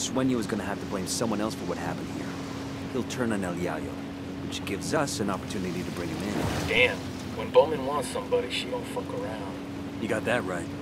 Sueño is gonna have to blame someone else for what happened here. He'll turn on El Yayo, which gives us an opportunity to bring him in. Damn. When Bowman wants somebody, she don't fuck around. You got that right.